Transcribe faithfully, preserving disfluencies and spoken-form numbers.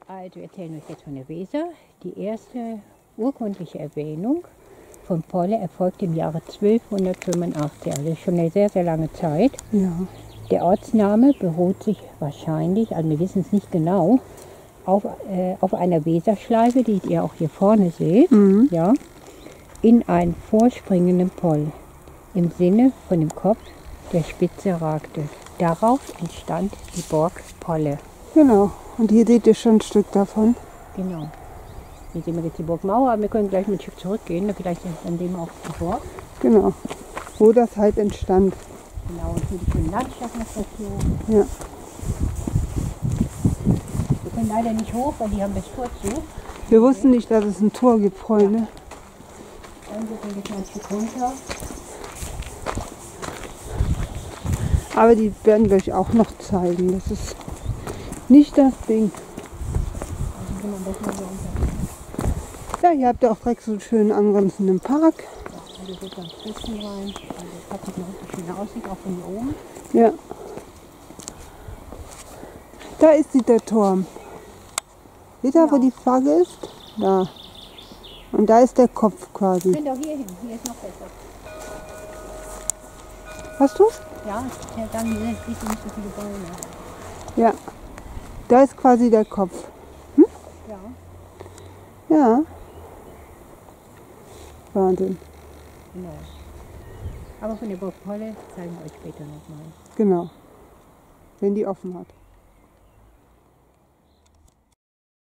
Also wir erzählen euch jetzt von der Weser. Die erste urkundliche Erwähnung von Polle erfolgt im Jahre zwölfhundertfünfundachtzig, also schon eine sehr, sehr lange Zeit. Ja. Der Ortsname beruht sich wahrscheinlich, also wir wissen es nicht genau, auf, äh, auf einer Weserschleife, die ihr auch hier vorne seht, Mhm. ja, in einen vorspringenden Poll, im Sinne von dem Kopf, der Spitze ragte. Darauf entstand die Burg Polle. Genau. Und hier seht ihr schon ein Stück davon. Genau. Hier sehen wir jetzt die Burgmauer, aber wir können gleich mal ein Stück zurückgehen, vielleicht dann sehen wir auch die Burg. Genau. Wo das halt entstand. Genau, und hier die schöne Landschaft noch dazu. Ja. Wir können leider nicht hoch, weil die haben das Tor zu. Wir wussten nicht, dass es ein Tor gibt, Freunde. Dann geht wir jetzt mal ein Stück runter. Aber die werden wir euch auch noch zeigen. Das ist nicht das Ding. Also gehen wir am besten mal so runter. Ja, ihr habt ja auch direkt so einen schönen angrenzenden Park. Ja, also geht ganz Christen rein. Also es hat sich eine richtig schöne Aussicht, auch von hier oben. Ja. Da ist die, der Turm. Seht ihr, Ja. wo die Flagge ist? Da. Und da ist der Kopf quasi. Ich finde auch hier hin, hier ist noch besser. Hast du's? Ja, ja dann hier sind nicht so viele Bäume. Ja. Da ist quasi der Kopf. Ja, Ja. Wahnsinn. genau. Aber von der Burg Polle zeigen wir euch später nochmal. Genau. Wenn die offen hat.